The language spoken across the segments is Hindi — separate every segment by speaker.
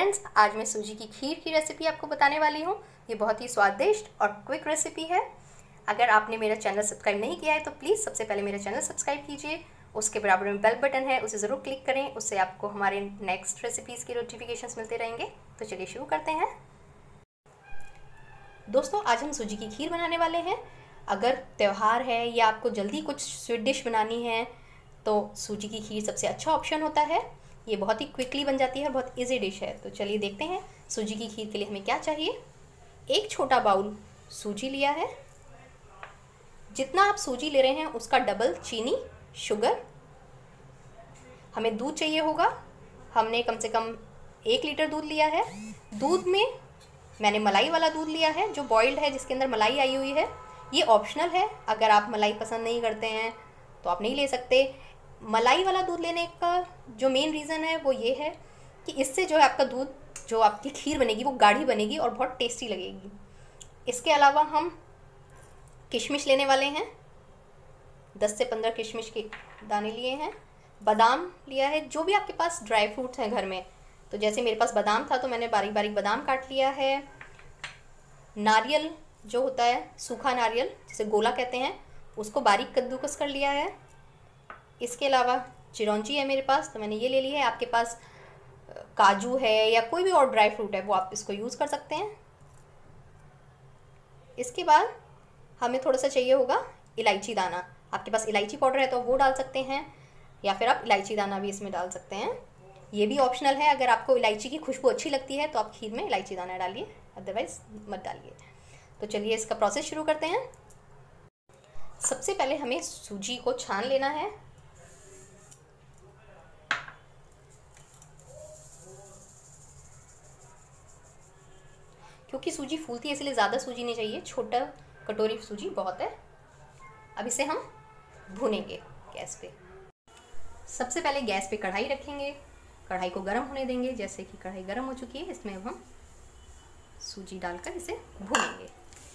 Speaker 1: फ्रेंड्स, आज मैं सूजी की खीर की रेसिपी आपको बताने वाली हूँ। ये बहुत ही स्वादिष्ट और क्विक रेसिपी है। अगर आपने मेरा चैनल सब्सक्राइब नहीं किया है तो प्लीज़ सबसे पहले मेरा चैनल सब्सक्राइब कीजिए। उसके बराबर में बेल बटन है, उसे ज़रूर क्लिक करें। उससे आपको हमारे नेक्स्ट रेसिपीज़ के नोटिफिकेशंस मिलते रहेंगे। तो चलिए शुरू करते हैं। दोस्तों, आज हम सूजी की खीर बनाने वाले हैं। अगर त्यौहार है या आपको जल्दी कुछ स्वीट डिश बनानी है तो सूजी की खीर सबसे अच्छा ऑप्शन होता है। ये बहुत ही क्विकली बन जाती है, बहुत इजी डिश है। तो चलिए देखते हैं सूजी की खीर के लिए हमें क्या चाहिए। एक छोटा बाउल सूजी लिया है। जितना आप सूजी ले रहे हैं उसका डबल चीनी, शुगर। हमें दूध चाहिए होगा। हमने कम से कम 1 लीटर दूध लिया है। दूध में मैंने मलाई वाला दूध लिया है जो बॉइल्ड है, जिसके अंदर मलाई आई हुई है। ये ऑप्शनल है, अगर आप मलाई पसंद नहीं करते हैं तो आप नहीं ले सकते। मलाई वाला दूध लेने का जो मेन रीज़न है वो ये है कि इससे जो है आपका दूध, जो आपकी खीर बनेगी वो गाढ़ी बनेगी और बहुत टेस्टी लगेगी। इसके अलावा हम किशमिश लेने वाले हैं। 10 से 15 किशमिश के दाने लिए हैं। बादाम लिया है। जो भी आपके पास ड्राई फ्रूट्स हैं घर में, तो जैसे मेरे पास बादाम था तो मैंने बारीक बारीक बादाम काट लिया है। नारियल जो होता है, सूखा नारियल जिसे गोला कहते हैं, उसको बारीक कद्दूकस कर लिया है। इसके अलावा चिरौंजी है मेरे पास, तो मैंने ये ले ली है। आपके पास काजू है या कोई भी और ड्राई फ्रूट है वो आप इसको यूज़ कर सकते हैं। इसके बाद हमें थोड़ा सा चाहिए होगा इलायची दाना। आपके पास इलायची पाउडर है तो वो डाल सकते हैं, या फिर आप इलायची दाना भी इसमें डाल सकते हैं। ये भी ऑप्शनल है। अगर आपको इलायची की खुशबू अच्छी लगती है तो आप खीर में इलायची दाना डालिए, अदरवाइज़ मत डालिए। तो चलिए इसका प्रोसेस शुरू करते हैं। सबसे पहले हमें सूजी को छान लेना है। क्योंकि सूजी फूलती है इसलिए ज़्यादा सूजी नहीं चाहिए, छोटा कटोरी सूजी बहुत है। अब इसे हम भूनेंगे गैस पे। सबसे पहले गैस पे कढ़ाई रखेंगे, कढ़ाई को गर्म होने देंगे। जैसे कि कढ़ाई गर्म हो चुकी है, इसमें अब हम सूजी डालकर इसे भूनेंगे।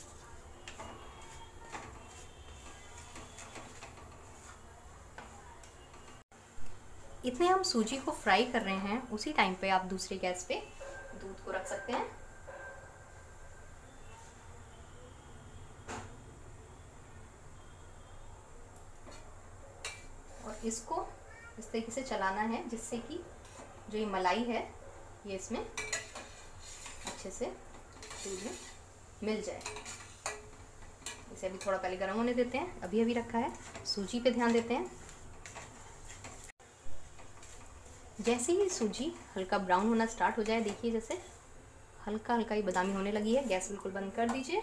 Speaker 1: इतने हम सूजी को फ्राई कर रहे हैं, उसी टाइम पे आप दूसरे गैस पे दूध को रख सकते हैं। और इसको इस तरीके से चलाना है जिससे कि जो ये मलाई है ये इसमें अच्छे से दूध में मिल जाए। इसे अभी थोड़ा पहले गर्म होने देते हैं। अभी अभी रखा है। सूजी पे ध्यान देते हैं। जैसे ही सूजी हल्का ब्राउन होना स्टार्ट हो जाए, देखिए जैसे हल्का हल्का ही बादामी होने लगी है, गैस बिल्कुल बंद कर दीजिए।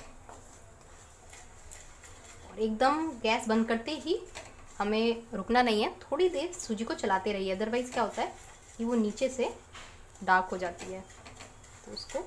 Speaker 1: और एकदम गैस बंद करते ही हमें रुकना नहीं है, थोड़ी देर सूजी को चलाते रहिए, अदरवाइज़ क्या होता है कि वो नीचे से डार्क हो जाती है। तो उसको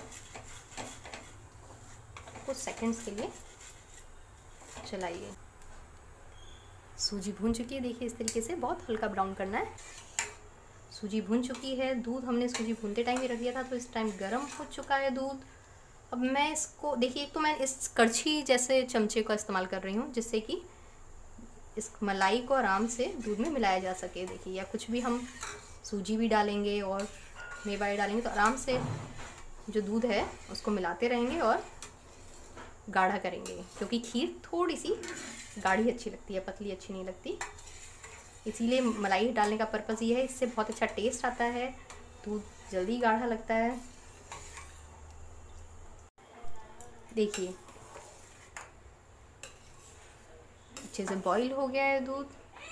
Speaker 1: कुछ सेकंड्स के लिए चलाइए। सूजी भून चुकी है, देखिए इस तरीके से बहुत हल्का ब्राउन करना है। सूजी भून चुकी है। दूध हमने सूजी भूनते टाइम ही रख दिया था, तो इस टाइम गर्म हो चुका है दूध। अब मैं इसको देखिए, एक तो मैं इस करछी जैसे चमचे का इस्तेमाल कर रही हूँ जिससे कि इस मलाई को आराम से दूध में मिलाया जा सके। देखिए, या कुछ भी हम सूजी भी डालेंगे और मेवा डालेंगे तो आराम से जो दूध है उसको मिलाते रहेंगे और गाढ़ा करेंगे। क्योंकि खीर थोड़ी सी गाढ़ी अच्छी लगती है, पतली अच्छी नहीं लगती। इसीलिए मलाई डालने का पर्पज़ ये है, इससे बहुत अच्छा टेस्ट आता है, दूध जल्दी गाढ़ा लगता है। देखिए अच्छे से बॉईल हो गया है दूध।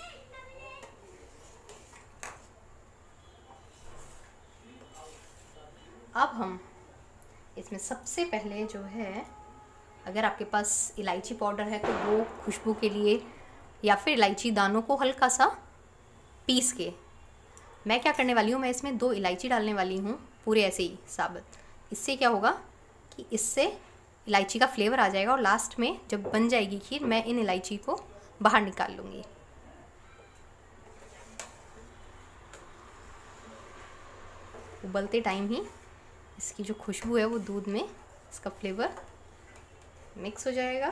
Speaker 1: अब हम इसमें सबसे पहले जो है, अगर आपके पास इलायची पाउडर है तो वो खुशबू के लिए, या फिर इलायची दानों को हल्का सा पीस के, मैं क्या करने वाली हूँ, मैं इसमें 2 इलायची डालने वाली हूँ, पूरे ऐसे ही साबुत। इससे क्या होगा कि इससे इलायची का फ्लेवर आ जाएगा और लास्ट में जब बन जाएगी खीर मैं इन इलायची को बाहर निकाल लूँगी। उबलते टाइम ही इसकी जो खुशबू है वो दूध में, इसका फ्लेवर मिक्स हो जाएगा।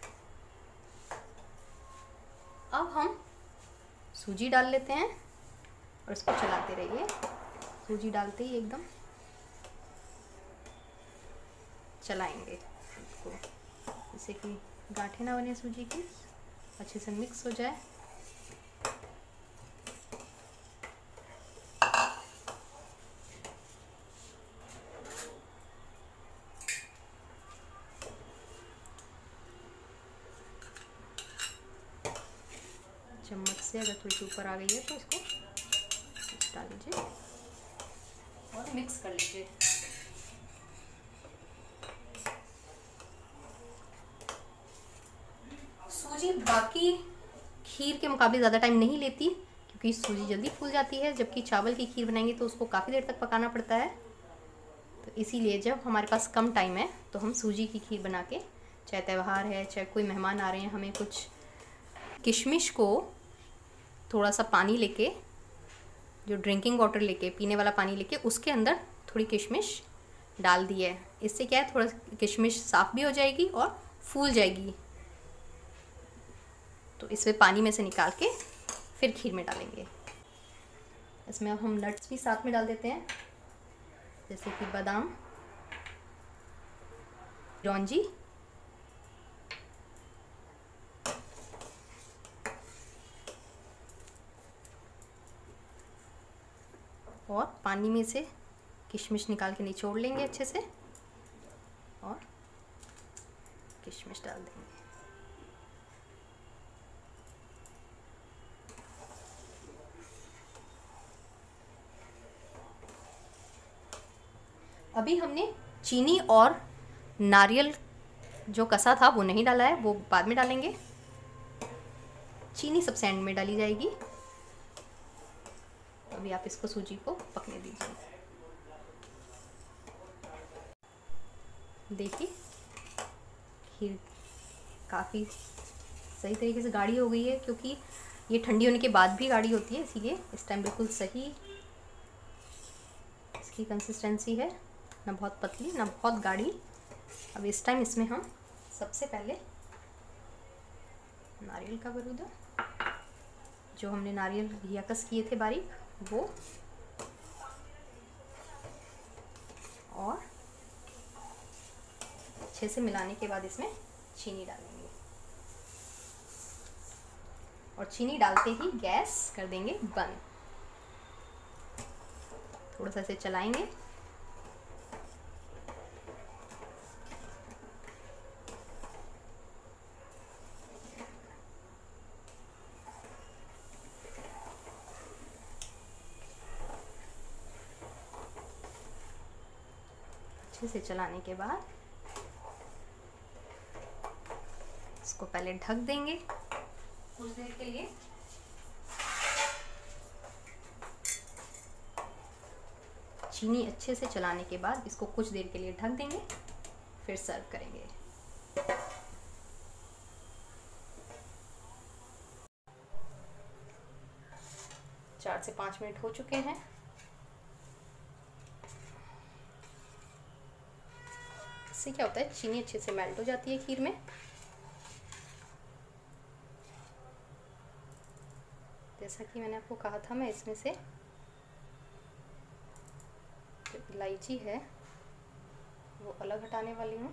Speaker 1: अब हम सूजी डाल लेते हैं और इसको चलाते रहिए। सूजी डालते ही एकदम चलाएंगे इसको, जिससे कि गांठें ना बने, सूजी की अच्छे से मिक्स हो जाए। चम्मच से अगर थोड़ी सी ऊपर आ गई है तो इसको डाल लीजिए और मिक्स कर लीजिए। सूजी बाकी खीर के मुकाबले ज़्यादा टाइम नहीं लेती, क्योंकि सूजी जल्दी फूल जाती है, जबकि चावल की खीर बनाएंगे तो उसको काफ़ी देर तक पकाना पड़ता है। तो इसीलिए जब हमारे पास कम टाइम है तो हम सूजी की खीर बना के, चाहे त्यौहार है, चाहे कोई मेहमान आ रहे हैं, हमें कुछ किशमिश को थोड़ा सा पानी लेके, जो ड्रिंकिंग वाटर लेके, पीने वाला पानी लेके, उसके अंदर थोड़ी किशमिश डाल दी है। इससे क्या है, थोड़ा किशमिश साफ़ भी हो जाएगी और फूल जाएगी। तो इसमें पानी में से निकाल के फिर खीर में डालेंगे। इसमें अब हम नट्स भी साथ में डाल देते हैं, जैसे कि बादाम, रौंजी और पानी में से किशमिश निकाल के निचोड़ लेंगे अच्छे से और किशमिश डाल देंगे। अभी हमने चीनी और नारियल जो कसा था वो नहीं डाला है, वो बाद में डालेंगे। चीनी सबसे एंड में डाली जाएगी। अभी आप इसको सूजी को पकने दीजिए। देखिए खीर काफ़ी सही तरीके से गाढ़ी हो गई है, क्योंकि ये ठंडी होने के बाद भी गाढ़ी होती है, इसीलिए इस टाइम बिल्कुल सही इसकी कंसिस्टेंसी है, ना बहुत पतली ना बहुत गाढ़ी। अब इस टाइम इसमें हम सबसे पहले नारियल का बरूदा, जो हमने नारियल घियाकस किए थे बारीक, वो, और अच्छे से मिलाने के बाद इसमें चीनी डालेंगे और चीनी डालते ही गैस कर देंगे बंद। थोड़ा सा इसे चलाएंगे। अच्छे से चलाने के बाद इसको पहले ढक देंगे कुछ देर के लिए। चीनी अच्छे से चलाने के बाद इसको कुछ देर के लिए ढक देंगे, फिर सर्व करेंगे। चार से 5 मिनट हो चुके हैं। इससे क्या होता है, चीनी अच्छे से मेल्ट हो जाती है खीर में। जैसा कि मैंने आपको कहा था, मैं इसमें से जो इलायची है वो अलग हटाने वाली हूँ।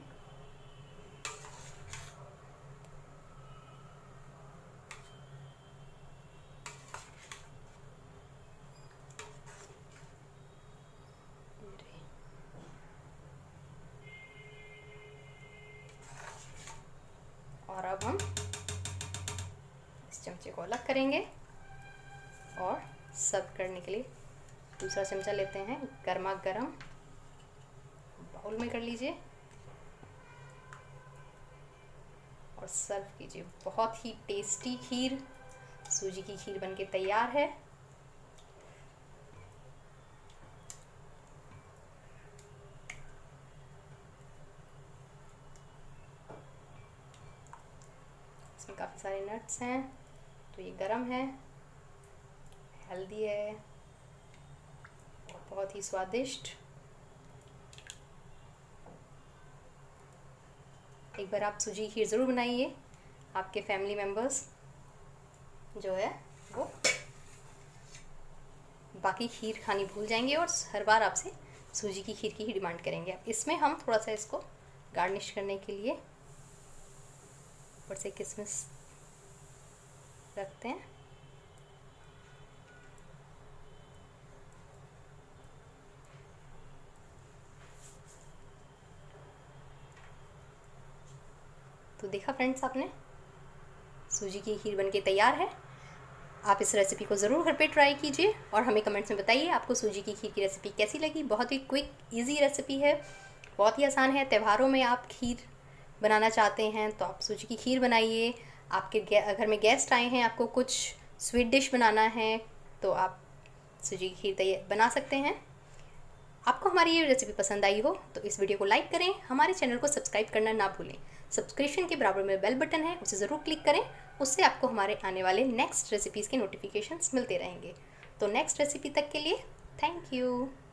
Speaker 1: और अब हम इस चमचे को अलग करेंगे और सर्व करने के लिए दूसरा चमचा लेते हैं। गर्मा गर्म बाउल में कर लीजिए और सर्व कीजिए। बहुत ही टेस्टी खीर, सूजी की खीर बनके तैयार है। इसमें काफ़ी सारे नट्स हैं, तो ये गरम है, हेल्दी है और बहुत ही स्वादिष्ट। एक बार आप सूजी खीर ज़रूर बनाइए। आपके फैमिली मेम्बर्स जो है वो बाकी खीर खानी भूल जाएंगे और हर बार आपसे सूजी की खीर की ही डिमांड करेंगे। अब इसमें हम थोड़ा सा इसको गार्निश करने के लिए ऊपर से किशमिश रखते हैं। तो देखा फ्रेंड्स, आपने सूजी की खीर बनके तैयार है। आप इस रेसिपी को ज़रूर घर पे ट्राई कीजिए और हमें कमेंट्स में बताइए आपको सूजी की खीर की रेसिपी कैसी लगी। बहुत ही क्विक इजी रेसिपी है, बहुत ही आसान है। त्योहारों में आप खीर बनाना चाहते हैं तो आप सूजी की खीर बनाइए। आपके घर में गेस्ट आए हैं, आपको कुछ स्वीट डिश बनाना है तो आप सूजी की खीर बना सकते हैं। आपको हमारी ये रेसिपी पसंद आई हो तो इस वीडियो को लाइक करें, हमारे चैनल को सब्सक्राइब करना ना भूलें। सब्सक्रिप्शन के बराबर में बेल बटन है, उसे ज़रूर क्लिक करें, उससे आपको हमारे आने वाले नेक्स्ट रेसिपीज़ के नोटिफिकेशंस मिलते रहेंगे। तो नेक्स्ट रेसिपी तक के लिए थैंक यू।